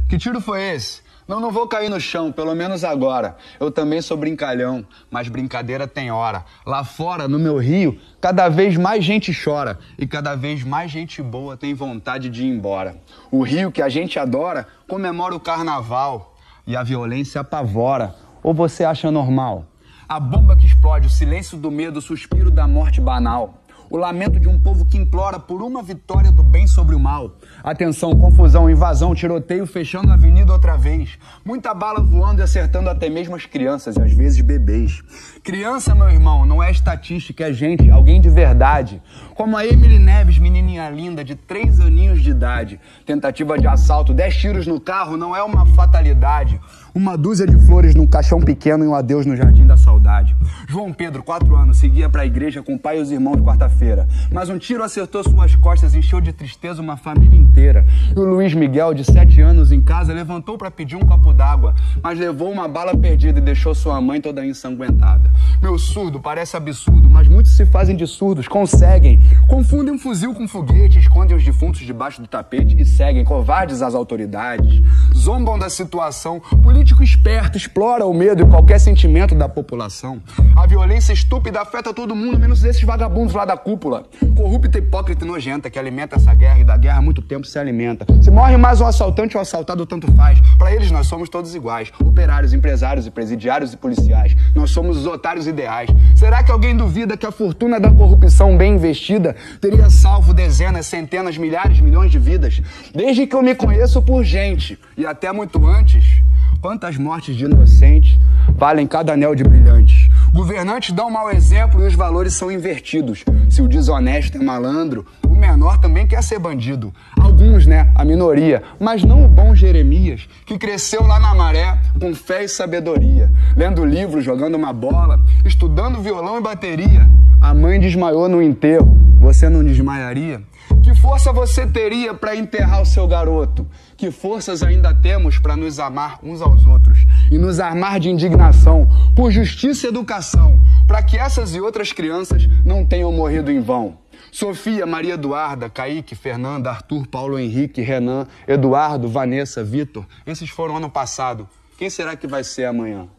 Que tiro foi esse? Não vou cair no chão, pelo menos agora. Eu também sou brincalhão, mas brincadeira tem hora. Lá fora, no meu rio, cada vez mais gente chora e cada vez mais gente boa tem vontade de ir embora. O rio que a gente adora comemora o carnaval e a violência apavora. Ou você acha normal? A bomba que explode, o silêncio do medo, o suspiro da morte banal. O lamento de um povo que implora por uma vitória do bem sobre o mal. Atenção, confusão, invasão, tiroteio fechando a avenida outra vez. Muita bala voando e acertando até mesmo as crianças e às vezes bebês. Criança, meu irmão, não é estatística, é gente, alguém de verdade. Como a Emily Neves, menininha linda de 3 aninhos de idade. Tentativa de assalto, 10 tiros no carro não é uma fatalidade. Uma dúzia de flores num caixão pequeno e um adeus no jardim da saudade. João Pedro, 4 anos, seguia para a igreja com o pai e os irmãos quarta-feira. Mas um tiro acertou suas costas e encheu de tristeza uma família inteira. E o Luiz Miguel, de 7 anos, em casa, levantou para pedir um copo d'água, mas levou uma bala perdida e deixou sua mãe toda ensanguentada. Meu surdo, parece absurdo, mas muitos se fazem de surdos, conseguem. Confundem um fuzil com foguete, escondem os defuntos debaixo do tapete e seguem, covardes às autoridades. Zombam da situação, político esperto explora o medo e qualquer sentimento da população. A violência estúpida afeta todo mundo, menos esses vagabundos lá da cúpula. Corrupta, hipócrita e nojenta que alimenta essa guerra e da guerra há muito tempo se alimenta. Se morre mais um assaltante ou assaltado, tanto faz. Para eles nós somos todos iguais. Operários, empresários e presidiários e policiais. Nós somos os otários ideais. Será que alguém duvida que a fortuna da corrupção bem investida teria salvo dezenas, centenas, milhares, milhões de vidas? Desde que eu me conheço por gente e até muito antes, quantas mortes de inocentes valem cada anel de brilhantes? Governantes dão mau exemplo e os valores são invertidos. Se o desonesto é malandro, o menor também quer ser bandido. Alguns, né? A minoria. Mas não o bom Jeremias, que cresceu lá na maré com fé e sabedoria. Lendo livros, jogando uma bola, estudando violão e bateria. A mãe desmaiou no enterro. Você não desmaiaria? Que força você teria para enterrar o seu garoto? Que forças ainda temos para nos amar uns aos outros e nos armar de indignação por justiça e educação, para que essas e outras crianças não tenham morrido em vão? Sofia, Maria Eduarda, Kaique, Fernanda, Arthur, Paulo Henrique, Renan, Eduardo, Vanessa, Vitor, esses foram ano passado. Quem será que vai ser amanhã?